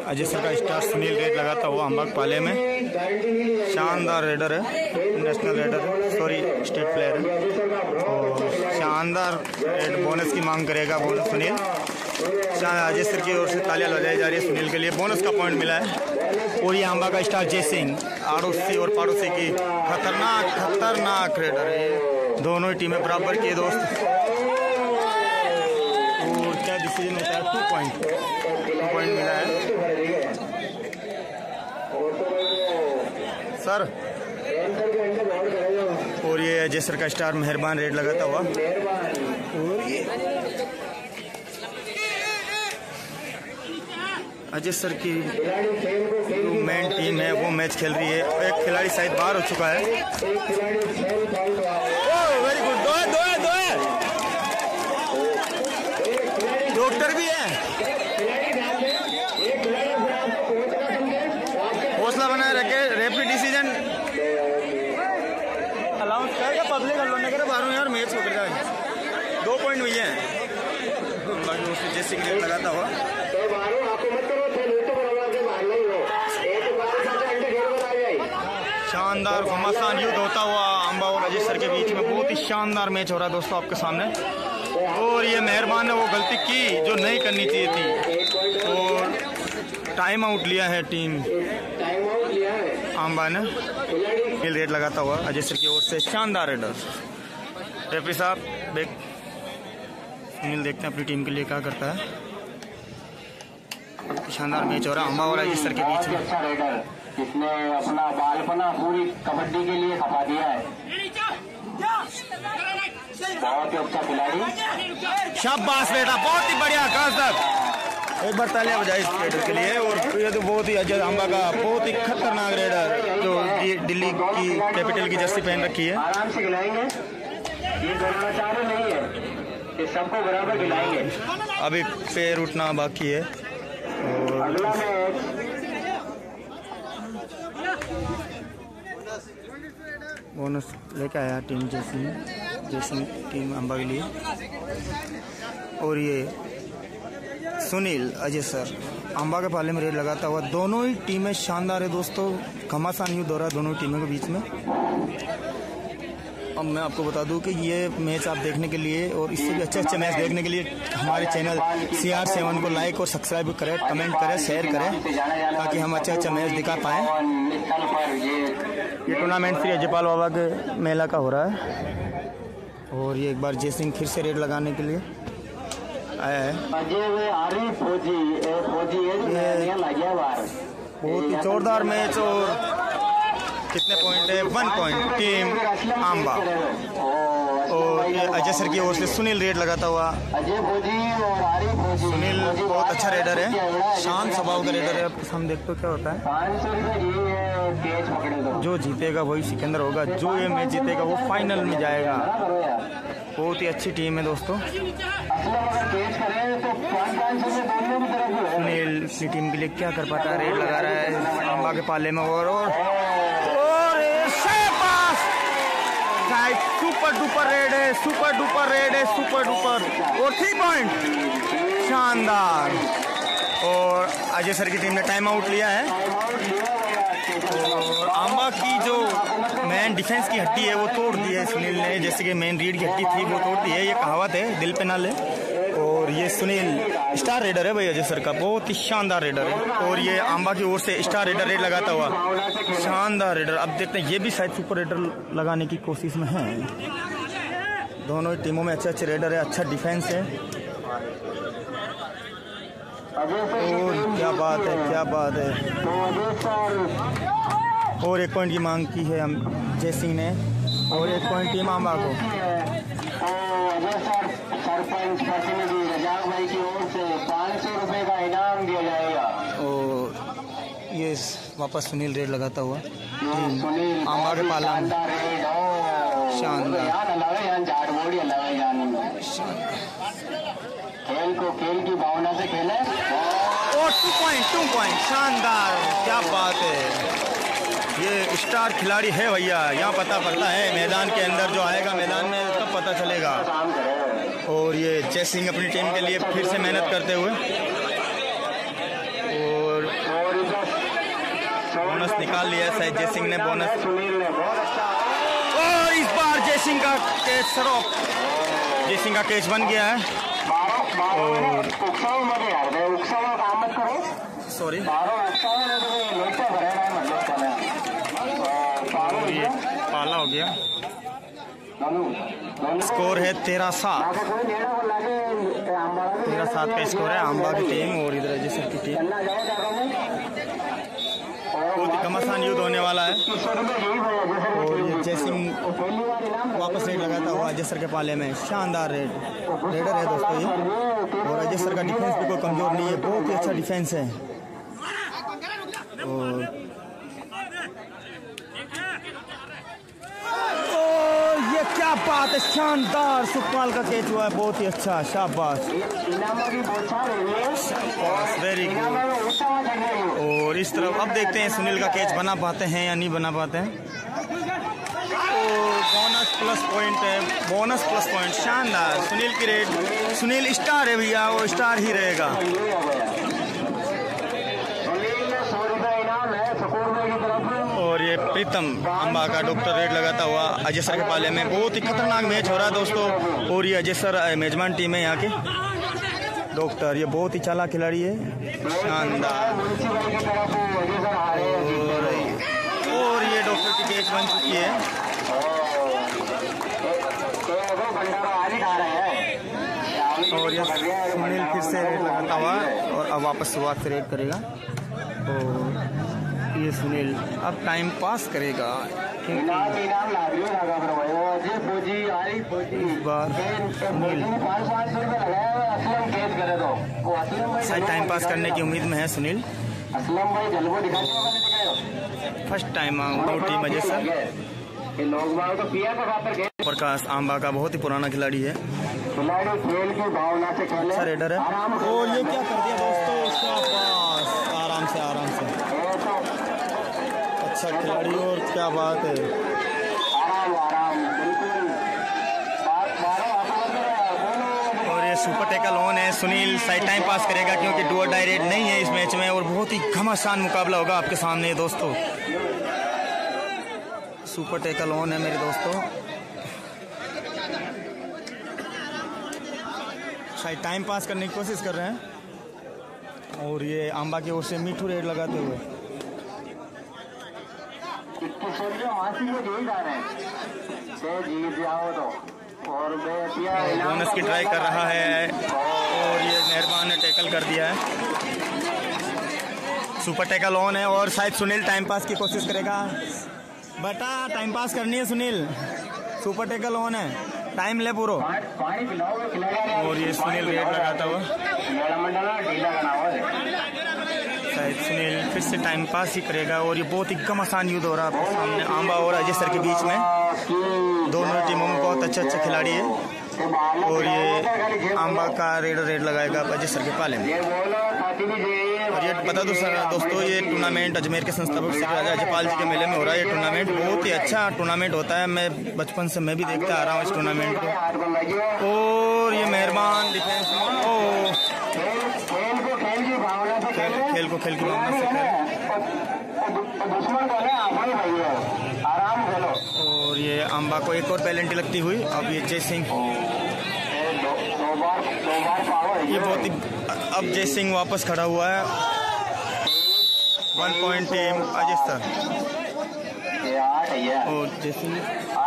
Ajay sir का star Sunil raid लगाता हुआ अम्बाग पाले में। शानदार रेडर है, नेशनल रेडर है, सॉरी स्टेट प्लेयर है। और शानदार रेड बोनस की मांग करेगा बोनस सुनील। अजय सर की ओर से तालियां बजाई जा रही है सुनील के लिए, बोनस का पॉइंट मिला है। और ये अम्बाग का स्टार जय सिंह, आड़ोसी और पड़ोसी की खतरनाक रेडर है। दोनों ही टीमें बराबर की दोस्त। और क्या डिसीजन होता है? 2 पॉइंट मिला है सर। और ये अजय सर का स्टार मेहरबान रेड लगाता हुआ। और ये अजय सर की जो मेन टीम है वो मैच खेल रही है। एक खिलाड़ी शायद बाहर हो चुका है। वेरी गुड, दो है डॉक्टर भी है। हौसला बनाए रखे, रेफरी डिसीजन अलाउंस कर या पब्लिक अलाउंस करे बाहरों यार मैच होकर जाए। 2 पॉइंट हुई है। बाकी उससे जैसे क्रिकेट लगाता हुआ शानदार घमासान युद्ध होता हुआ अम्बा और अजय सर के बीच में। बहुत ही शानदार मैच हो रहा है दोस्तों आपके सामने। और ये मेहरबान ने वो गलती की जो नहीं करनी चाहिए थी और टाइम आउट लिया है टीम अम्बा ने। खेल रेड लगाता हुआ अजय सर की ओर से शानदार रेडर। रेफरी साहब सुनील देखते हैं अपनी टीम के लिए क्या करता है। शानदार मैच हो रहा है अम्बा और अजय सर के बीच में। जिसने अपना बालपना पूरी कबड्डी के लिए खपा दिया है। बहुत ही अच्छा खिलाड़ी। शाबाश बेटा, बहुत ही बढ़िया कासर। एक बार तालियां बजाई इस रेडर के लिए। और ये तो बहुत ही अजय अम्बा का बहुत ही खतरनाक रेडर जो दिल्ली की कैपिटल की जर्सी पहन रखी है। आराम से खिलाएंगे, ये द्रोणाचार्य नहीं है, ये सबको बराबर खिलाएंगे। अभी पैर उठना बाकी है। और बोनस लेके आया टीम जैसी टीम अम्बा के लिए। और ये सुनील अजय सर अम्बा के पाले में रेड लगाता हुआ। दोनों ही टीमें शानदार है दोस्तों, घमासान युद्ध हो रहा है दोनों टीमों के बीच में। अब मैं आपको बता दूं कि ये मैच आप देखने के लिए और इससे भी अच्छे मैच देखने के लिए हमारे चैनल CR7 को लाइक और सब्सक्राइब करें, कमेंट करें, शेयर करें, ताकि हम अच्छे मैच दिखा पाएँ। ये टूर्नामेंट श्री अजयपाल बाबा के मेला का हो रहा है। और ये एक बार जय सिंह फिर से रेड लगाने के लिए आया है। बहुत ही जोरदार मैच। और कितने पॉइंट है? 1 पॉइंट टीम अम्बा। और ये अजय सर की ओर से सुनील रेड लगाता हुआ। सुनील बहुत अच्छा रेडर है, शांत स्वभाव का रेडर है। हम देखते हो क्या होता है। जो जीतेगा वही सिकंदर होगा, जो ये मैच जीतेगा वो फाइनल में जाएगा। बहुत ही अच्छी टीम है दोस्तों। सुनील अपनी टीम के लिए क्या कर पाता है? रेड लगा रहा है अम्बा के पाले में। और सुपर डुपर रेड है, सुपर डुपर रेड है, सुपर डुपर। और 3 पॉइंट शानदार। और अजय सर की टीम ने टाइम आउट लिया है। और अम्बा की जो मेन डिफेंस की हड्डी है वो तोड़ दी है सुनील ने। जैसे कि मेन रीड की हड्डी थी वो तोड़ दी है। ये कहावत है, दिल पे ना ले। और ये सुनील स्टार रेडर है भाई अजय सर का, बहुत ही शानदार रेडर है। और ये अम्बा की ओर से स्टार रेडर रेड लगाता हुआ शानदार रेडर। अब देखते हैं ये भी शायद सुपर रेडर लगाने की कोशिश में है। दोनों ही टीमों में अच्छे रेडर है, अच्छा डिफेंस है। और क्या बात है, क्या बात है। और 1 पॉइंट की मांग की है जय सिंह ने। और 1 पॉइंट टीम अम्बा को। सरपंच प्रतिनिधि रजाक भाई की ओर से 500 रुपए का इनाम दिया जाएगा। और ये वापस सुनील रेड लगाता हुआ अम्बा के पाला में। शानदार। खेल को खेल की भावना से खेले। और 2 पॉइंट शानदार, क्या बात है। ये स्टार खिलाड़ी है भैया, यहाँ पता पड़ता है मैदान के अंदर। जो आएगा मैदान में तब पता चलेगा। और ये जय सिंह अपनी टीम के लिए फिर से मेहनत करते हुए। और बोनस निकाल लिया है शायद जय सिंह ने बोनस। सुनील ने बहुत अच्छा, इस बार जय सिंह का कैच सरो, जय सिंह का कैच बन गया है। सॉरी ये पाला हो गया। स्कोर है 13-7। 13-7 का स्कोर है आंबा की टीम और इधर अजयसर की टीम। बहुत ही घमासान युद्ध होने वाला है और ये जय सिंह वापस रेड लगाता हुआ अजयसर के पाले में। शानदार रेडर है दोस्तों ये, और अजयसर का डिफेंस भी कोई कमजोर नहीं है, बहुत ही अच्छा डिफेंस है। और ये क्या बात है, शानदार सुखपाल का कैच हुआ है, बहुत ही अच्छा, शाबाश, वेरी गुड। और इस तरफ अब देखते हैं सुनील का कैच बना पाते हैं या नहीं बना पाते हैं। बोनस प्लस पॉइंट है, बोनस प्लस पॉइंट, शानदार। सुनील की रेड, सुनील स्टार है भैया, वो स्टार ही रहेगा। और ये प्रीतम अंबा का डॉक्टर रेड लगाता हुआ अजयसर के पाले में। बहुत ही खतरनाक मैच हो रहा है दोस्तों, और ये अजयसर मेजबान टीम है यहाँ की। डॉक्टर ये बहुत ही चालाक खिलाड़ी है, शानदार। और ये डॉक्टर की कैच बन चुकी है। और ये सुनील फिर से रेड लगाता हुआ और अब वापस शुरुआत से रेड करेगा। और ये सुनील अब टाइम पास करेगा क्योंकि इस बार सुनील शायद टाइम पास करने की उम्मीद में है Sunil. First time team Ajay sir. Prakash Amba का बहुत ही पुराना खिलाड़ी है, अच्छा रेडर है। और ये क्या कर दिया दोस्तों, शाबाश, आराम से आराम से, अच्छा खिलाड़ी। और क्या बात है, और ये सुपर टैकल ऑन है। सुनील साइड टाइम पास करेगा क्योंकि डू और डाई रेड नहीं है इस मैच में, और बहुत ही घमासान मुकाबला होगा आपके सामने दोस्तों। सुपर टैकल ऑन है मेरे दोस्तों, शायद टाइम पास करने की कोशिश कर रहे हैं। और ये आंबा की ओर से मीठू रेड लगाते हुए बोनस की ट्राई कर रहा है, और ये मेहरबान ने टैकल कर दिया है। सुपर टैकल ऑन है और शायद सुनील टाइम पास की कोशिश करेगा। बेटा टाइम पास करनी है सुनील, सुपर टैकल ऑन है, टाइम ले पूरा। और ये सुनील रेड लगाता हुआ, शायद सुनील फिर से टाइम पास ही करेगा। और ये बहुत ही कम आसान युद्ध हो रहा है आपके सामने आंबा और अजयसर के बीच में। दोनों टीमों में बहुत अच्छे अच्छे खिलाड़ी है, और ये आंबा का रेड लगाएगा अजयसर के पाले में। और ये बता दो दोस्तों, ये टूर्नामेंट अजमेर के संस्थापक श्री राजा जयपाल जी के मेले में हो रहा है। ये टूर्नामेंट बहुत ही अच्छा टूर्नामेंट होता है, मैं बचपन से मैं भी देखता आ रहा हूँ इस टूर्नामेंट को। और ये मेहरबान डिफेंस, खेल को खेल की भावना से और ये आंबा को एक और पेनल्टी लगती हुई। अब ये जय सिंह, ये बहुत ही, अब जय सिंह वापस खड़ा हुआ है। 1 पॉइंट टीम अजयसर। और जय सिंह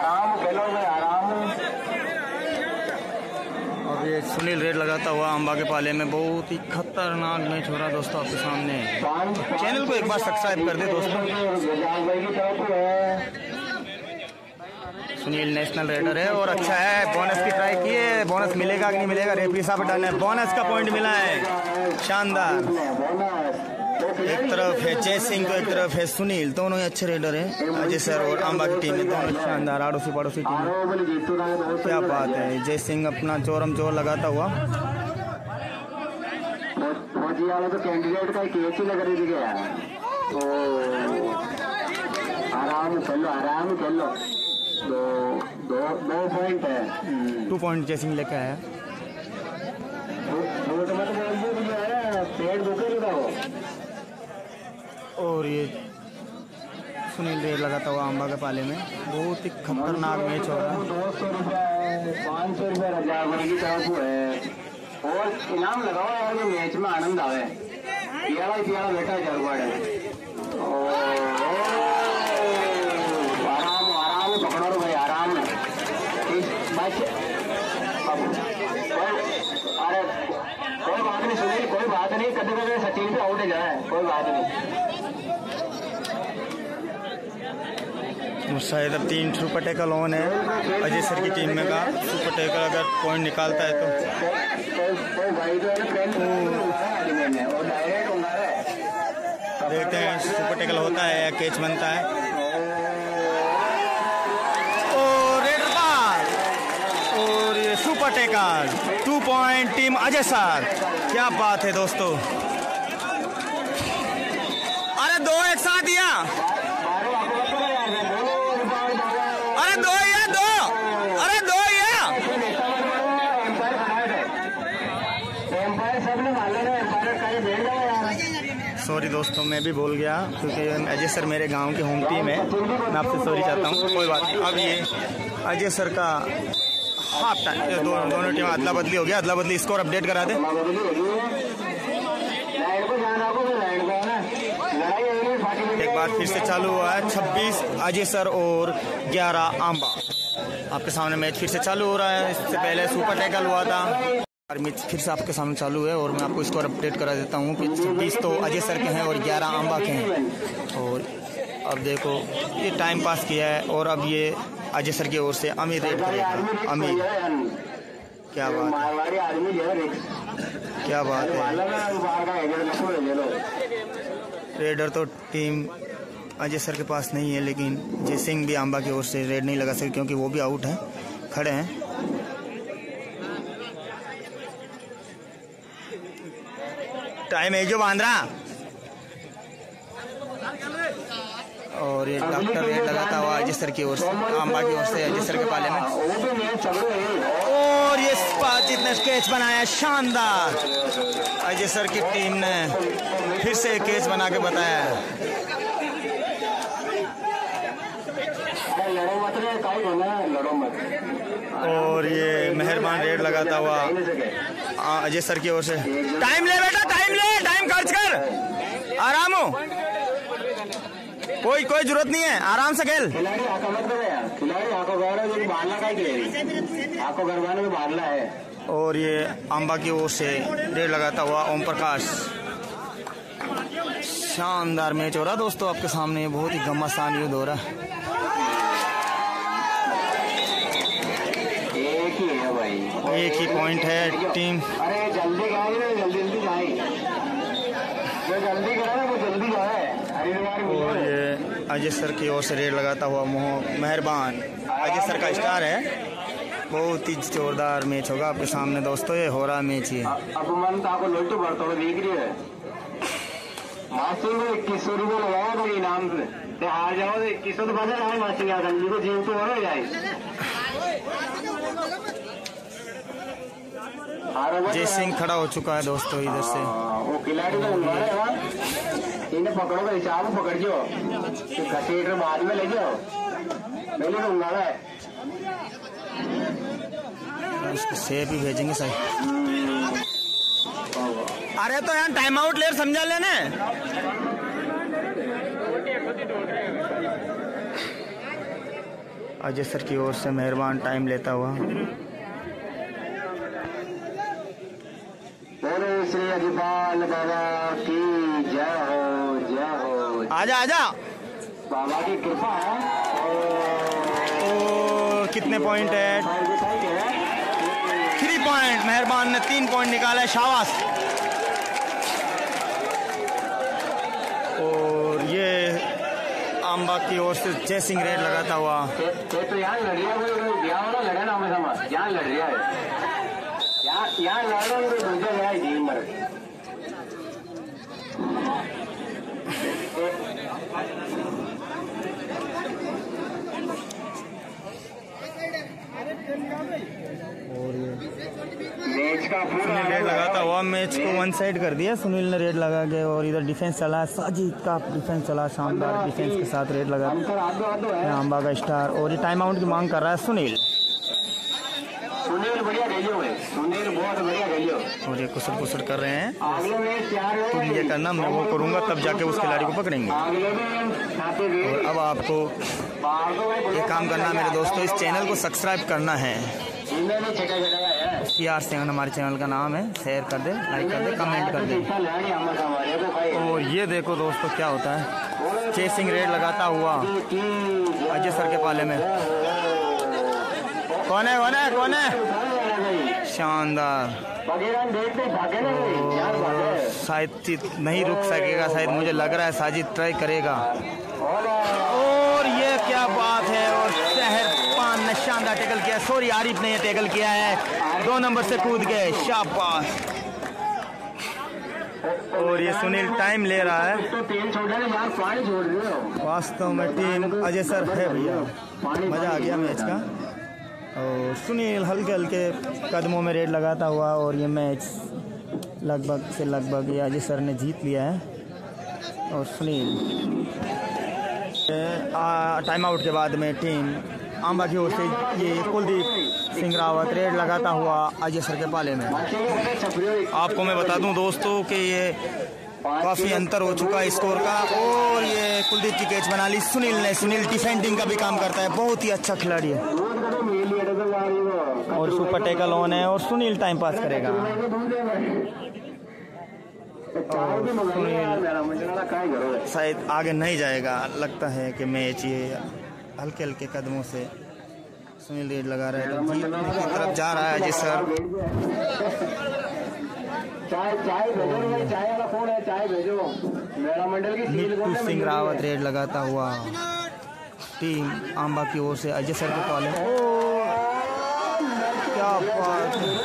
अब ये सुनील रेड लगाता हुआ आंबा के पाले में। बहुत ही खतरनाक मैच हो रहा है दोस्तों आपके सामने। चैनल को एक बार सब्सक्राइब कर दे दोस्तों। सुनील नेशनल रेडर है और अच्छा है, बोनस की ट्राई की है, बोनस मिलेगा कि नहीं मिलेगा, रेफरी साहब डन है। बोनस का पॉइंट मिला है, शानदार। एक तरफ है जय सिंह तो एक तरफ है सुनील, दोनों ही अच्छे रेडर हैं। अजयसर और आंबा की टीम में दोनों शानदार आड़ोसी पड़ोसी टीम। क्या बात है, जय सिंह अपना जोरम जोर लगाता हुआ। तो कैंडिडेट का केस ही लग रही है, तो आराम कर लो। दो पॉइंट है, 2 पॉइंट जय सिंह लेके आया। और ये सुनील रेड लगाता हुआ अंबा के पाले में। बहुत ही खतरनाक मैच हो रहा है। 200 रुपये 500 रुपये रजाक भाई की तरफ है और इनाम लगाओ यार, जो मैच में आनंद आवे। पियाला बेटा जरवाड़ है। आराम पकड़ो रो भाई, आराम। अरे कोई बात नहीं सुनील, कोई बात नहीं, कभी कभी सचिन पे आउट जाए, कोई बात नहीं। शायद अब 3 सुपर टैकल ऑन है अजय सर की टीम में का। सुपर टैकल अगर पॉइंट निकालता है तो देखते हैं सुपर टैकल होता है या कैच बनता है। और रेड बॉल और ये super tackle 2 point team Ajay sir. क्या बात है दोस्तों, अरे 2 एक साथ दिया, अरे 2 या 2, अरे 2 या। सॉरी दोस्तों, मैं भी भूल गया क्योंकि अजय सर मेरे गांव की होम टीम है। मैं आपसे सॉरी चाहता हूँ, कोई बात नहीं। अब ये अजय सर का हाफ टाइम, दोनों टीम अदला बदली हो गया। अदला बदली, स्कोर अपडेट करा दे। एक बार फिर से चालू हुआ है। 26 अजय सर और 11 आंबा। आपके सामने मैच फिर से चालू हो रहा है। इससे पहले सुपर टैकल हुआ था, मैच फिर से आपके सामने चालू है और मैं आपको स्कोर अपडेट करा देता हूँ। 26 तो अजय सर के हैं और 11 आंबा के हैं। और अब देखो ये टाइम पास किया है और अब ये अजय सर की ओर से अमीर रेड करेगा। अमीर, क्या बात है, क्या बात है। रेडर तो टीम अजय सर के पास नहीं है, लेकिन जय सिंह भी आंबा की ओर से रेड नहीं लगा सके क्योंकि वो भी आउट हैं, खड़े हैं। टाइम है जो बांध रहा। और ये डॉक्टर रेड लगाता हुआ अजय सर की ओर से, आंबा की ओर से अजय सर के पाले में। और ये बातचीत ने कैच बनाया, शानदार। अजय सर की टीम ने फिर से कैच बना के बताया। और ये मेहरबान रेड लगाता हुआ अजय सर की ओर से। टाइम ले बेटा, टाइम ले, टाइम खर्च कर, आराम हो, कोई जरूरत नहीं है, आराम से खेल। और ये अंबा की ओर से रेड लगाता हुआ ओम प्रकाश। शानदार मैच हो रहा दोस्तों आपके सामने, बहुत ही घमासान युद्ध हो रहा है। एक ही पॉइंट है टीम। अरे जल्दी और ये अजय सर की ओर से रेड लगाता हुआ मेहरबान, अजय सर का स्टार है। बहुत ही जोरदार मैच होगा आपके सामने दोस्तों, ये हो रहा मैच ही है। अब मन तो आपको लोटू बढ़ता हुआ दिख रही है। मास्टर को 2100 रुपये लगाओ तो इनाम से हार जाओ तो 2100 तो बचा रहा है। मास्टर को जीव तो हो जाए। जय सिंह खड़ा हो चुका है दोस्तों इधर से। वो खिलाड़ी तो इन्हें पकड़ो तो हिसाब पकड़ जो, घसीट बाद में ले जाओ, पहले तो उंगाड़ा है। इसको सेब ही भेजेंगे सही। अरे तो यार टाइम आउट ले, समझा लेने। अजय सर की ओर से मेहरबान टाइम लेता हुआ। श्री अजिपाल बाबा की जय हो, जय हो। आजा आजा, बाबा की कृपा है। और कितने पॉइंट है? 3 पॉइंट। मेहरबान ने 3 पॉइंट निकाला है, शाबाश। और ये आंबा की ओर से जय सिंह रेड लगाता हुआ। तो यहाँ लड़ रहा है, लड़े ना हमें समझ, यहाँ लड़ रहा है, यहाँ लड़ रहा है, दूसरा गया है जी मर। रेड लगाता हुआ अब मैच को वन साइड कर दिया सुनील ने रेड लगा के, और इधर डिफेंस चला, साजिद का डिफेंस चला, शानदार डिफेंस के साथ रेड लगा आंबा का स्टार, और ये टाइम आउट की मांग कर रहा है सुनील। बढ़िया खेलियो है, सुनील बहुत बढ़िया खेलियो। और ये कुसर कुसर कर रहे हैं, तुम ये करना मैं वो करूंगा, तब जाके उस खिलाड़ी को पकड़ेंगे। और अब आपको ये काम करना मेरे दोस्तों, इस चैनल को सब्सक्राइब करना है। यार सेवन हमारे चैनल का नाम है, शेयर कर दे, लाइक कर दे, कमेंट कर दे। और ये देखो दोस्तों क्या होता है, चेसिंग रेड लगाता हुआ अजय सर के पाले में। कौन है कौन है कौन है? शानदार। शायद नहीं रुक सकेगा, शायद मुझे लग रहा है साजिद ट्राई करेगा। और ये क्या बात है, और शहरपान ने शानदार टैकल किया, सॉरी आरिफ ने ये टैकल किया है, 2 नंबर से कूद गए, शाबाश। और ये सुनील टाइम ले रहा है, वास्तव में टीम अजय सर है भैया, मजा आ गया मैच का। और सुनील हल्के हल्के कदमों में रेड लगाता हुआ, और ये मैच लगभग से लगभग ये अजय सर ने जीत लिया है। और सुनील टाइम आउट के बाद में टीम आंबा की ओर से ये कुलदीप सिंह रावत रेड लगाता हुआ अजय सर के पाले में। आपको मैं बता दूं दोस्तों कि ये काफ़ी अंतर हो चुका है स्कोर का, और ये कुलदीप की कैच बना ली सुनील ने। सुनील डिफेंडिंग का भी काम करता है, बहुत ही अच्छा खिलाड़ी है, और सुपर टैकल ऑन है, और सुनील टाइम पास करेगा। शायद आगे नहीं जाएगा, लगता है कि मैच ये हल्के हल्के कदमों से सुनील रेड लगा रहा है, तो जीतने की तरफ जा रहा है अजय सर। नीतू सिंह रावत रेड लगाता हुआ टीम आंबा की ओर से अजय सर के पाले। क्या बात है,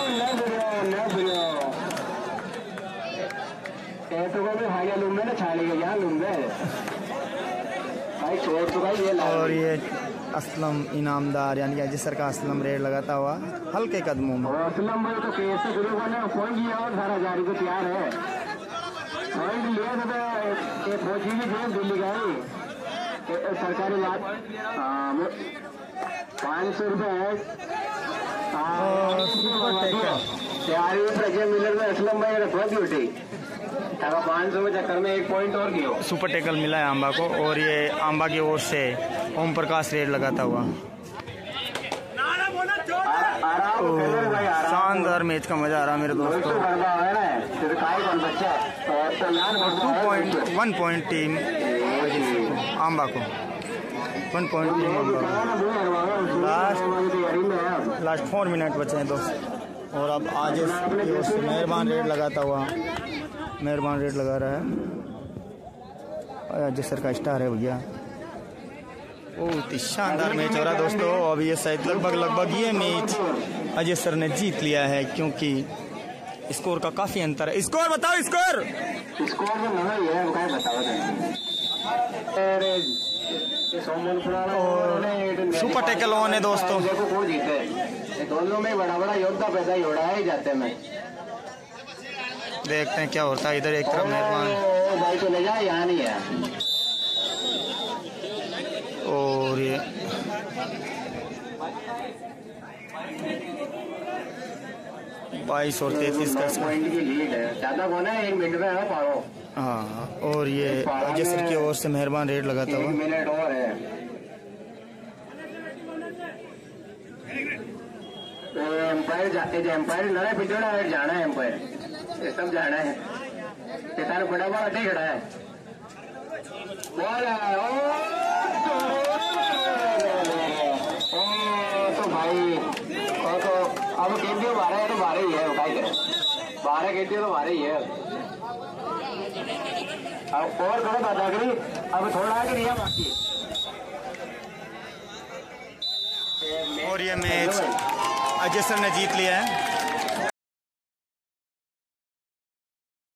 और ये असलम इनामदार यानी कि अजय सर का असलम रेड लगाता हुआ हल्के कदमों में। असलम भाई तो केस से शुरू करने फोन किया और सारा जारी को तैयार है, लिया था फौजी की जेल दिल्ली गई, सरकारी बात 500 रुपये है तैयारी में प्रज्ञा मिलर में असलम भाई रखवा की उठी 500 में चक्कर में 1 पॉइंट और किया। सुपर टैकल मिला है आंबा को, और ये आंबा की ओर से ओम प्रकाश रेड लगाता हुआ। शानदार मैच का मजा आ रहा मेरे दोस्तों। 1 पॉइंट टीम आंबा को, 1 पॉइंट टीम आंबा को। लास्ट 4 मिनट बचे हैं दोस्त, और अब आज मेहरबान रेड लगाता हुआ, मेहरबान रेड लगा रहा है, अजय सर का स्टार है भैया। बहुत ही शानदार मैच हो रहा है दोस्तों। अब ये शायद लगभग ये मैच अजय सर ने जीत लिया है, क्योंकि स्कोर का काफी अंतर है। स्कोर बताओ, स्कोर और सुपर टैकल ऑन है दोस्तों। दोनों में बड़ा बड़ा योद्धा पैदा ही हो रहा है जाते में, देखते हैं क्या होता है। इधर एक तरफ मेहरबान भाई को ले जाए, यहाँ नहीं है, और ये 22 और 33 का पॉइंट की लीड है, ज्यादा होना है 1 मिनट में है पारो। हाँ, और ये अजय सर की ओर से मेहरबान रेड लगाता हुआ। 1 मिनट और है, एम्पायर लड़ा पिछड़ा है, जाना है एम्पायर, ये सब जाना है, किसान बड़ा बड़ा नहीं खड़ा है। तो भाई तो अब केंद्रीय 12 है तो 12 ही है, उठाई करें 12 केंद्रीय तो 12 ही है। अब और करो दादागिरी, अब थोड़ा आगे दिया बाकी। और ये मैच अजय सर ने जीत लिया है।